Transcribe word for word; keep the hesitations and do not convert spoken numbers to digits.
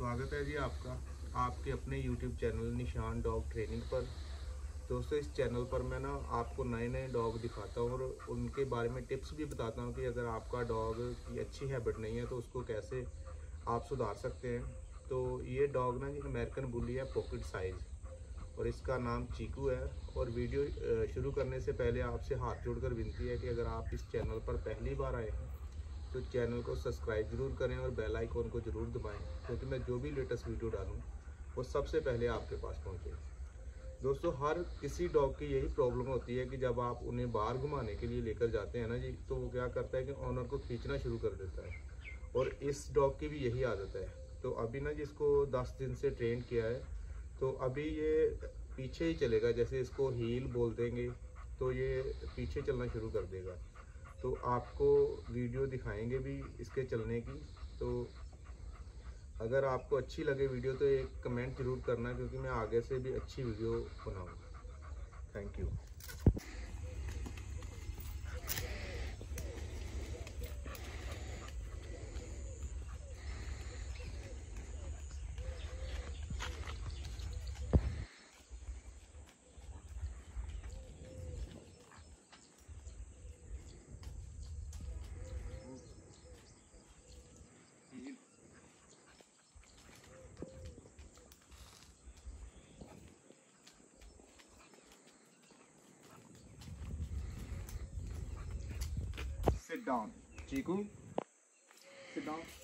स्वागत है जी आपका आपके अपने YouTube channel Nishan Dog Training पर। दोस्तों, इस चैनल पर मैं ना आपको नए नए डॉग दिखाता हूँ और उनके बारे में टिप्स भी बताता हूँ कि अगर आपका डॉग की अच्छी हैबिट नहीं है तो उसको कैसे आप सुधार सकते हैं। तो ये डॉग ना जी अमेरिकन बुली है, पॉकेट साइज़, और इसका नाम चीकू है। और वीडियो शुरू करने से पहले आपसे हाथ जोड़कर विनती है कि अगर आप इस चैनल पर पहली बार आए हैं तो चैनल को सब्सक्राइब ज़रूर करें और बेल आइकॉन को ज़रूर दबाएं, क्योंकि मैं जो भी लेटेस्ट वीडियो डालूं वो सबसे पहले आपके पास पहुंचे। दोस्तों, हर किसी डॉग की यही प्रॉब्लम होती है कि जब आप उन्हें बाहर घुमाने के लिए लेकर जाते हैं ना जी, तो वो क्या करता है कि ऑनर को खींचना शुरू कर देता है। और इस डॉग की भी यही आदत है। तो अभी ना जिसको दस दिन से ट्रेन किया है, तो अभी ये पीछे ही चलेगा। जैसे इसको हील बोल देंगे तो ये पीछे चलना शुरू कर देगा। तो आपको वीडियो दिखाएंगे भी इसके चलने की। तो अगर आपको अच्छी लगे वीडियो तो एक कमेंट ज़रूर करना, क्योंकि मैं आगे से भी अच्छी वीडियो बनाऊंगा। Thank you. Sit down. Chiku, sit down.